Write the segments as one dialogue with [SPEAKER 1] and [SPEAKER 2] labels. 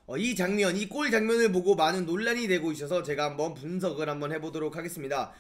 [SPEAKER 1] 이 장면, 이 골 장면을 보고 많은 논란이 되고 있어서 제가 한번 분석을 한번 해보도록 하겠습니다.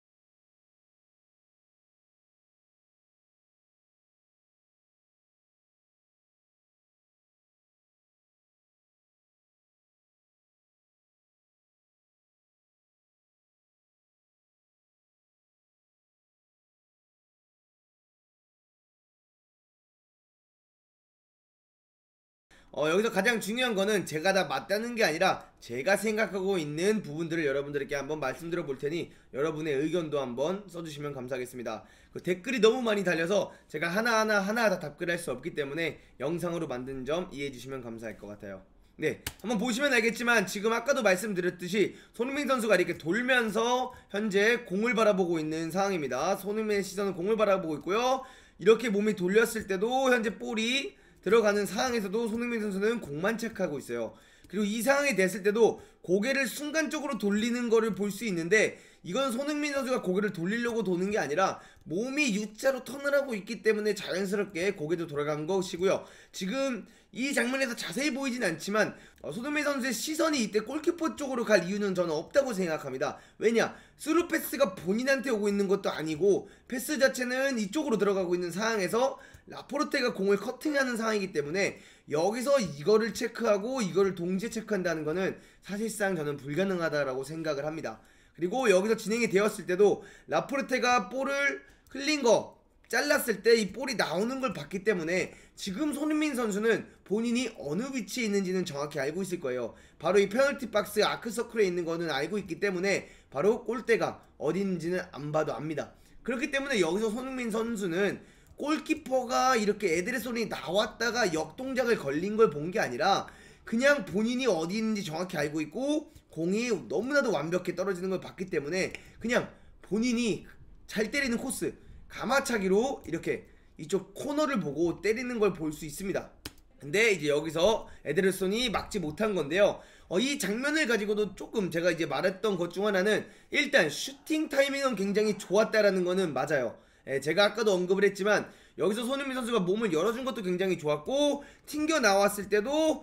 [SPEAKER 1] 여기서 가장 중요한 거는 제가 다 맞다는 게 아니라 제가 생각하고 있는 부분들을 여러분들께 한번 말씀드려 볼 테니 여러분의 의견도 한번 써주시면 감사하겠습니다. 그 댓글이 너무 많이 달려서 제가 하나하나 다 답글을 할 수 없기 때문에 영상으로 만든 점 이해해 주시면 감사할 것 같아요. 네, 한번 보시면 알겠지만 지금 아까도 말씀드렸듯이 손흥민 선수가 이렇게 돌면서 현재 공을 바라보고 있는 상황입니다. 손흥민의 시선은 공을 바라보고 있고요. 이렇게 몸이 돌렸을 때도 현재 볼이 들어가는 상황에서도 손흥민 선수는 공만 체크하고 있어요. 그리고 이 상황이 됐을 때도 고개를 순간적으로 돌리는 거를 볼 수 있는데 이건 손흥민 선수가 고개를 돌리려고 도는 게 아니라 몸이 U자로 턴을 하고 있기 때문에 자연스럽게 고개도 돌아간 것이고요. 지금 이 장면에서 자세히 보이진 않지만 손흥민 선수의 시선이 이때 골키퍼 쪽으로 갈 이유는 저는 없다고 생각합니다. 왜냐? 스루 패스가 본인한테 오고 있는 것도 아니고 패스 자체는 이쪽으로 들어가고 있는 상황에서 라포르테가 공을 커팅하는 상황이기 때문에 여기서 이거를 체크하고 이거를 동시에 체크한다는 거는 사실상 저는 불가능하다라고 생각을 합니다. 그리고 여기서 진행이 되었을 때도 라포르테가 볼을 흘린 거 잘랐을 때 이 볼이 나오는 걸 봤기 때문에 지금 손흥민 선수는 본인이 어느 위치에 있는지는 정확히 알고 있을 거예요. 바로 이 페널티 박스 아크서클에 있는 거는 알고 있기 때문에 바로 골대가 어디 있는지는 안 봐도 압니다. 그렇기 때문에 여기서 손흥민 선수는 골키퍼가 이렇게 에드레손이 나왔다가 역동작을 걸린 걸 본 게 아니라 그냥 본인이 어디 있는지 정확히 알고 있고 공이 너무나도 완벽히 떨어지는 걸 봤기 때문에 그냥 본인이 잘 때리는 코스 가마차기로 이렇게 이쪽 코너를 보고 때리는 걸 볼 수 있습니다. 근데 이제 여기서 에드레손이 막지 못한 건데요. 이 장면을 가지고도 조금 제가 이제 말했던 것 중 하나는 일단 슈팅 타이밍은 굉장히 좋았다라는 거는 맞아요. 제가 아까도 언급을 했지만 여기서 손흥민 선수가 몸을 열어준 것도 굉장히 좋았고 튕겨 나왔을 때도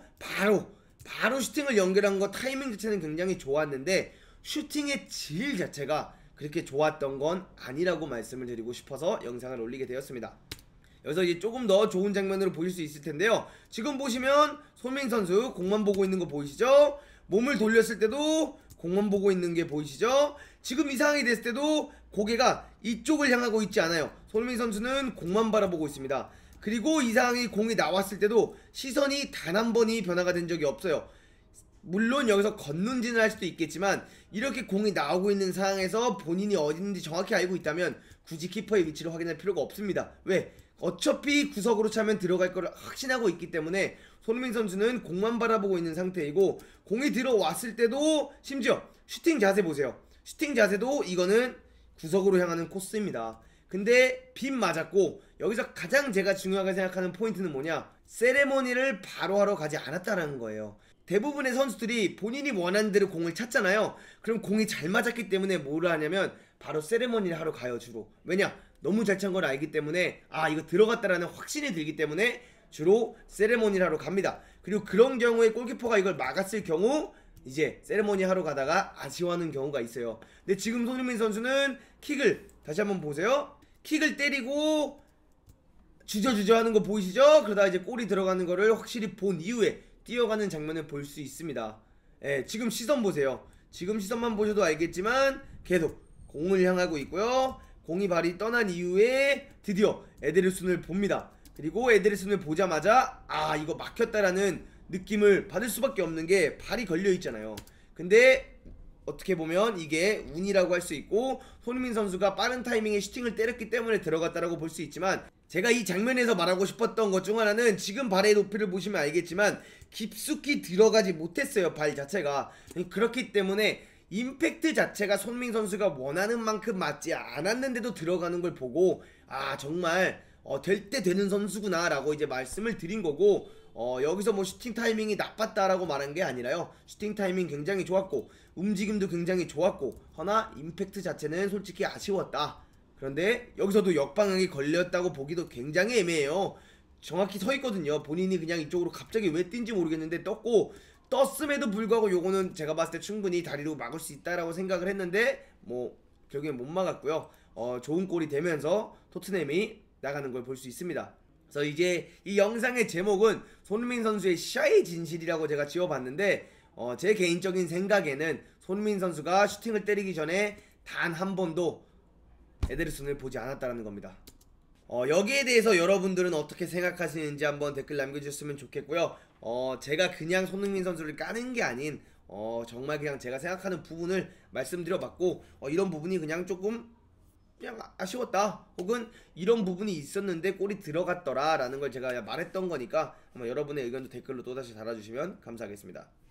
[SPEAKER 1] 바로 슈팅을 연결한 거 타이밍 자체는 굉장히 좋았는데 슈팅의 질 자체가 그렇게 좋았던 건 아니라고 말씀을 드리고 싶어서 영상을 올리게 되었습니다. 여기서 이제 조금 더 좋은 장면으로 보실 수 있을 텐데요. 지금 보시면 손흥민 선수 공만 보고 있는 거 보이시죠? 몸을 돌렸을 때도 공만 보고 있는 게 보이시죠? 지금 이 상황이 됐을 때도 고개가 이쪽을 향하고 있지 않아요. 손흥민 선수는 공만 바라보고 있습니다. 그리고 이 상황이 공이 나왔을 때도 시선이 단 한 번이 변화가 된 적이 없어요. 물론 여기서 걷는지는 할 수도 있겠지만 이렇게 공이 나오고 있는 상황에서 본인이 어디 있는지 정확히 알고 있다면 굳이 키퍼의 위치를 확인할 필요가 없습니다. 왜? 어차피 구석으로 차면 들어갈 거를 확신하고 있기 때문에 손흥민 선수는 공만 바라보고 있는 상태이고 공이 들어왔을 때도 심지어 슈팅 자세 보세요. 슈팅 자세도 이거는 구석으로 향하는 코스입니다. 근데 빗 맞았고 여기서 가장 제가 중요하게 생각하는 포인트는 뭐냐? 세레머니를 바로 하러 가지 않았다는 거예요. 대부분의 선수들이 본인이 원하는 대로 공을 찼잖아요. 그럼 공이 잘 맞았기 때문에 뭐를 하냐면 바로 세레머니를 하러 가요 주로. 왜냐? 너무 잘 찬 걸 알기 때문에 이거 들어갔다라는 확신이 들기 때문에 주로 세레머니를 하러 갑니다. 그리고 그런 경우에 골키퍼가 이걸 막았을 경우 이제 세레머니 하러 가다가 아쉬워하는 경우가 있어요. 근데 지금 손흥민 선수는 킥을 다시 한번 보세요. 킥을 때리고 주저주저 하는 거 보이시죠? 그러다 이제 골이 들어가는 거를 확실히 본 이후에 뛰어가는 장면을 볼 수 있습니다. 지금 시선 보세요. 지금 시선만 보셔도 알겠지만 계속 공을 향하고 있고요. 공이 발이 떠난 이후에 드디어 에데르슨을 봅니다. 그리고 에데르슨을 보자마자 이거 막혔다라는 느낌을 받을 수밖에 없는 게 발이 걸려 있잖아요. 근데 어떻게 보면 이게 운이라고 할 수 있고 손흥민 선수가 빠른 타이밍에 슈팅을 때렸기 때문에 들어갔다라고 볼 수 있지만 제가 이 장면에서 말하고 싶었던 것 중 하나는 지금 발의 높이를 보시면 알겠지만 깊숙이 들어가지 못했어요. 발 자체가. 그렇기 때문에 임팩트 자체가 손흥민 선수가 원하는 만큼 맞지 않았는데도 들어가는 걸 보고 정말 될 때 되는 선수구나 라고 이제 말씀을 드린 거고 여기서 뭐 슈팅 타이밍이 나빴다라고 말한 게 아니라요. 슈팅 타이밍 굉장히 좋았고 움직임도 굉장히 좋았고 허나 임팩트 자체는 솔직히 아쉬웠다. 그런데 여기서도 역방향이 걸렸다고 보기도 굉장히 애매해요. 정확히 서 있거든요. 본인이 그냥 이쪽으로 갑자기 왜 뛴지 모르겠는데 떴고 떴음에도 불구하고 요거는 제가 봤을 때 충분히 다리로 막을 수 있다라고 생각을 했는데 뭐 결국엔 못 막았고요. 좋은 골이 되면서 토트넘이 나가는 걸 볼 수 있습니다. 그래서 이제 이 영상의 제목은 손흥민 선수의 샤이 진실이라고 제가 지어봤는데 제 개인적인 생각에는 손흥민 선수가 슈팅을 때리기 전에 단 한 번도 에데르손을 보지 않았다는 겁니다. 여기에 대해서 여러분들은 어떻게 생각하시는지 한번 댓글 남겨주셨으면 좋겠고요. 제가 그냥 손흥민 선수를 까는 게 아닌 정말 그냥 제가 생각하는 부분을 말씀드려봤고 이런 부분이 그냥 조금 그냥 아쉬웠다 혹은 이런 부분이 있었는데 골이 들어갔더라 라는 걸 제가 말했던 거니까 한번 여러분의 의견도 댓글로 또다시 달아주시면 감사하겠습니다.